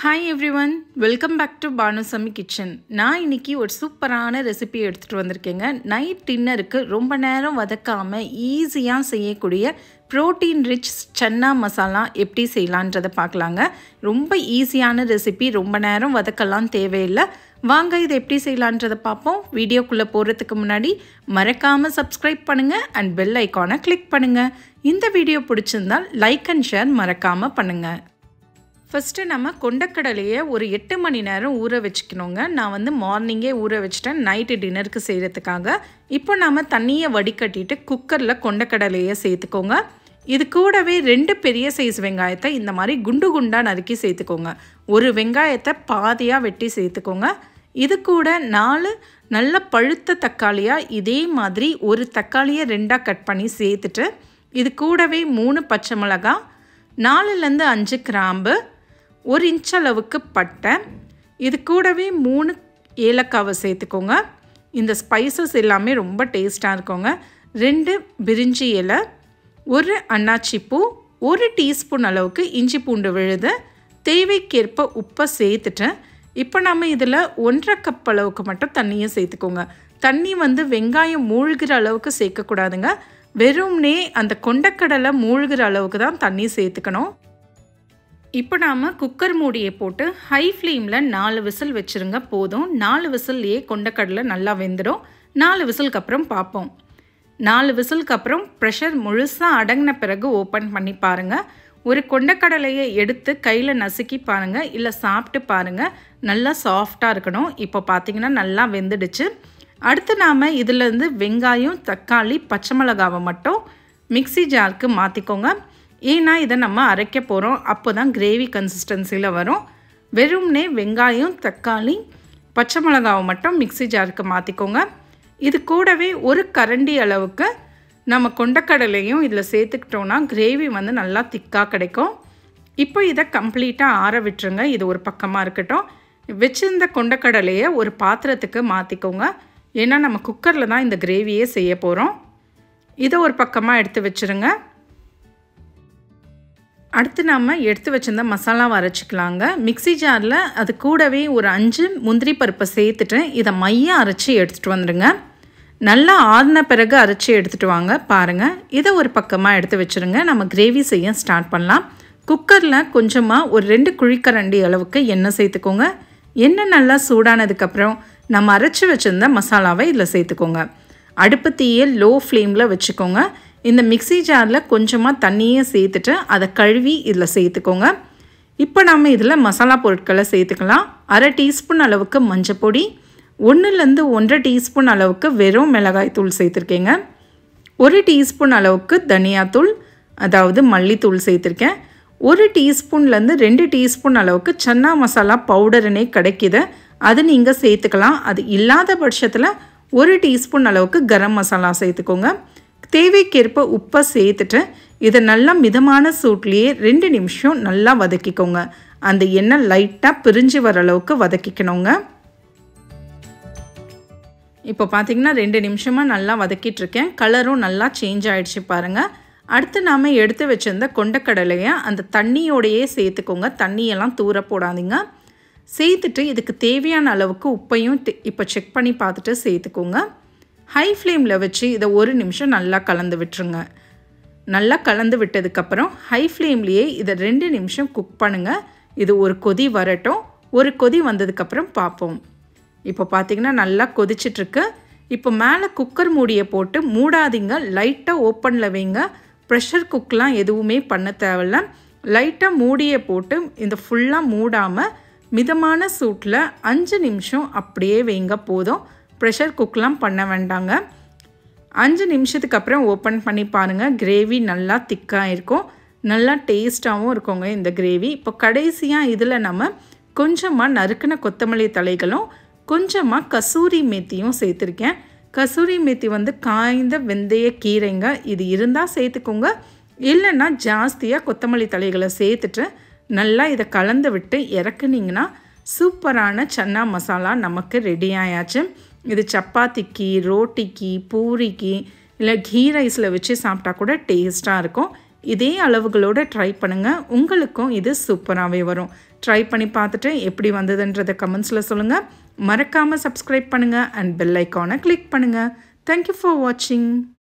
Hi everyone, welcome back to Banusami Kitchen. நான் இன்னைக்கு ஒரு சூப்பரான ரெசிபி எடுத்துட்டு வந்திருக்கேங்க. நைட் டின்னருக்கு ரொம்ப நேரம் வதக்காம ஈஸியா செய்யக்கூடிய புரோட்டீன் ரிச் சன்னா மசாலா எப்படி செய்யலாம்ன்றதை பார்க்கலாங்க. ரொம்ப ஈஸியான ரெசிபி, ரொம்ப நேரம் வதக்கலாம் தேவையில்லை. வாங்க இதை எப்படி செய்யலாம்ன்றதை பார்ப்போம். வீடியோக்குள்ள போறதுக்கு முன்னாடி மறக்காம Subscribe பண்ணுங்க and bell icon-ஐ click பண்ணுங்க. இந்த வீடியோ பிடிச்சிருந்தால் லைக் and share மறக்காம பண்ணுங்க. ஃபர்ஸ்ட் நம்ம கொண்டக்கடலையை ஒரு 8 மணி நேரம் ஊற வச்சுக்கணுங்க. நான் மார்னிங்கே ஊற வச்சிட்டேன் நைட் டின்னருக்கு செய்கிறதுக்காக. இப்போ நாம தண்ணியை வடிகட்டிட்டு குக்கரில் கொண்டக்கடலையை சேர்த்துக்கோங்க. இது கூடவே 2 பெரிய சைஸ் வெங்காயத்தை இந்த மாதிரி குண்டு குண்டாக நறுக்கி சேர்த்துக்கோங்க. ஒரு வெங்காயத்தை பாதியாக வெட்டி சேர்த்துக்கோங்க. இது கூட 4 நல்ல பழுத்த தக்காளியாக இதே மாதிரி ஒரு தக்காளியை 2ஆக கட் பண்ணி சேர்த்துட்டு இது கூடவே 3 பச்சை மிளகாய், 4லேருந்து 5 கிராம்பு, 1 இன்ச் அளவுக்கு பட்டை, இது கூடவே 3 ஏலக்காவை சேர்த்துக்கோங்க. இந்த ஸ்பைசஸ் எல்லாமே ரொம்ப டேஸ்ட்டாக இருக்குங்க. 2 பிரிஞ்சி இலை, 1 அன்னாச்சிப்பூ, 1 டீஸ்பூன் அளவுக்கு இஞ்சி பூண்டு விழுது, தேவைக்கேற்ப உப்பை சேர்த்துட்டு இப்போ நம்ம இதில் 1.5 கப் அளவுக்கு மட்டும் தண்ணியை சேர்த்துக்கோங்க. தண்ணி வெங்காயம் மூழ்கிற அளவுக்கு சேர்க்கக்கூடாதுங்க. வெறும்னே அந்த கொண்டக்கடலை மூழ்கிற அளவுக்கு தான் தண்ணி சேர்த்துக்கணும். இப்போ நாம் குக்கர் மூடியை போட்டு ஹை ஃப்ளேமில் 4 விசில் வச்சுருங்க. போதும். 4 விசில்லையே கொண்டக்கடலை நல்லா வெந்துடும். 4 விசிலுக்கு அப்புறம் பார்ப்போம். 4 விசிலுக்கு அப்புறம் ப்ரெஷர் முழுசாக அடங்கின பிறகு ஓப்பன் பண்ணி பாருங்கள். ஒரு கொண்டக்கடலையை எடுத்து கையில் நசுக்கி பாருங்கள், இல்லை சாப்பிட்டு பாருங்கள். நல்லா சாஃப்டாக இருக்கணும். இப்போ பார்த்தீங்கன்னா நல்லா வெந்துடுச்சு. அடுத்து நாம் இதிலேருந்து வெங்காயம், தக்காளி, பச்சை மிளகாவை மட்டும் மிக்ஸி ஜாருக்கு மாற்றிக்கோங்க. ஏன்னா இதை நம்ம அரைக்க போகிறோம். அப்போ தான் கிரேவி கன்சிஸ்டன்சியில் வரும். வெறும்னே வெங்காயம், தக்காளி, பச்சை மிளகாவை மட்டும் மிக்ஸி ஜாருக்கு மாற்றிக்கோங்க. இது கூடவே 1 கரண்டி அளவுக்கு நம்ம கொண்டக்கடலையும் இதில் சேர்த்துக்கிட்டோன்னா கிரேவி நல்லா திக்காக கிடைக்கும். இப்போ இதை கம்ப்ளீட்டாக ஆற விட்டுருங்க. இது ஒரு பக்கமாக இருக்கட்டும். வச்சிருந்த கொண்டக்கடலையை ஒரு பாத்திரத்துக்கு மாற்றிக்கோங்க. ஏன்னா நம்ம குக்கரில் தான் இந்த கிரேவியே செய்ய போகிறோம். இதை ஒரு பக்கமாக எடுத்து வச்சுருங்க. அடுத்து நம்ம எடுத்து வச்சிருந்த மசாலாவை அரைச்சிக்கலாங்க. மிக்ஸி ஜாரில் அது கூடவே ஒரு 5 முந்திரி பருப்பை சேர்த்துட்டு இதை மையாக அரைச்சி எடுத்துகிட்டு வந்துடுங்க. நல்லா ஆறின பிறகு அரைச்சி எடுத்துகிட்டு வாங்க. பாருங்கள், இதை ஒரு பக்கமாக எடுத்து வச்சுருங்க. நம்ம கிரேவி செய்ய ஸ்டார்ட் பண்ணலாம். குக்கரில் கொஞ்சமாக ஒரு 2 குழிக்கரண்டி அளவுக்கு எண்ணெய் சேர்த்துக்கோங்க. எண்ணெய் நல்லா சூடானதுக்கப்புறம் நம்ம அரைச்சி வச்சுருந்த மசாலாவை இதில் சேர்த்துக்கோங்க. அடுப்பு தீயை லோ ஃப்ளேமில் வச்சுக்கோங்க. இந்த மிக்ஸி ஜாரில் கொஞ்சமாக தண்ணியை சேர்த்துட்டு அதை கழுவி இதில் சேர்த்துக்கோங்க. இப்போ நம்ம இதில் மசாலா பொருட்களை சேர்த்துக்கலாம். 1/2 டீஸ்பூன் அளவுக்கு மஞ்சள் பொடி, 1லேருந்து 1.5 டீஸ்பூன் அளவுக்கு வெறும் மிளகாய் தூள் சேர்த்துருக்கேங்க. 1 டீஸ்பூன் அளவுக்கு தனியாத்தூள், அதாவது மல்லித்தூள் சேர்த்துருக்கேன். 1 டீஸ்பூன்லேருந்து 2 டீஸ்பூன் அளவுக்கு சன்னா மசாலா பவுடருனே கிடைக்கிது, அது நீங்கள் சேர்த்துக்கலாம். அது இல்லாத பட்சத்தில் 1 டீஸ்பூன் அளவுக்கு கரம் மசாலா சேர்த்துக்கோங்க. தேவைக்கேற்ப உப்பை சேர்த்துட்டு இதை நல்லா மிதமான சூட்லேயே 2 நிமிஷம் நல்லா வதக்கிக்கோங்க. அந்த எண்ணெய் லைட்டாக பிரிஞ்சு வர அளவுக்கு வதக்கிக்கணுங்க. இப்போ பார்த்தீங்கன்னா 2 நிமிஷமாக நல்லா வதக்கிட்டுருக்கேன். கலரும் நல்லா சேஞ்ச் ஆகிடுச்சு பாருங்கள். அடுத்து நாம் எடுத்து வச்சுருந்த கொண்டக்கடலையை அந்த தண்ணியோடையே சேர்த்துக்கோங்க. தண்ணியெல்லாம் தூர போடாதீங்க. சேர்த்துட்டு இதுக்கு தேவையான அளவுக்கு உப்பையும் இப்போ செக் பண்ணி பார்த்துட்டு சேர்த்துக்கோங்க. ஹை ஃப்ளேமில் வச்சு இதை 1 நிமிஷம் நல்லா கலந்து விட்டுருங்க. நல்லா கலந்து விட்டதுக்கப்புறம் ஹை ஃப்ளேம்லேயே இதை 2 நிமிஷம் குக் பண்ணுங்கள். இது ஒரு கொதி வரட்டும். ஒரு கொதி வந்ததுக்கப்புறம் பார்ப்போம். இப்போ பார்த்திங்கன்னா நல்லா கொதிச்சிட்ருக்கு. இப்போ மேலே குக்கர் மூடியை போட்டு மூடாதீங்க, லைட்டாக ஓப்பனில் வைங்க. ப்ரெஷர் குக்கெலாம் எதுவுமே பண்ண தேவையில்ல. லைட்டாக மூடியை போட்டு இந்த ஃபுல்லாக மூடாமல் மிதமான சூட்டில் 5 நிமிஷம் அப்படியே வைங்க. போதும். ப்ரெஷர் குக்கெலாம் பண்ண வேண்டாங்க. 5 நிமிஷத்துக்கு அப்புறம் ஓப்பன் பண்ணி பாருங்கள். கிரேவி நல்லா திக்காக இருக்கும், நல்லா டேஸ்ட்டாகவும் இருக்குங்க இந்த கிரேவி. இப்போ கடைசியாக இதில் நம்ம கொஞ்சமாக நறுக்கின கொத்தமல்லி தலைகளும் கொஞ்சமாக கசூரி மேத்தியும் சேர்த்துருக்கேன். கசூரி மேத்தி காய்ந்த வெந்தய கீரைங்க. இது இருந்தால் சேர்த்துக்கோங்க, இல்லைன்னா ஜாஸ்தியாக கொத்தமல்லி தலைகளை சேர்த்துட்டு நல்லா இதை கலந்து விட்டு இறக்குனிங்கன்னா சூப்பரான சன்னா மசாலா நமக்கு ரெடி ஆயாச்சு. இது சப்பாத்திக்கு, ரோட்டிக்கு, பூரிக்கு, இல்லை கீ ரைஸில் வச்சு சாப்பிட்டா கூட டேஸ்ட்டாக இருக்கும். இதே அளவுகளோடு ட்ரை பண்ணுங்கள். உங்களுக்கும் இது சூப்பராகவே வரும். ட்ரை பண்ணி பார்த்துட்டு எப்படி வந்ததுன்றதை கமெண்ட்ஸில் சொல்லுங்கள். மறக்காமல் சப்ஸ்கிரைப் பண்ணுங்கள் அண்ட் பெல் ஐக்கானை கிளிக் பண்ணுங்கள். தேங்க்யூ ஃபார் வாட்சிங்.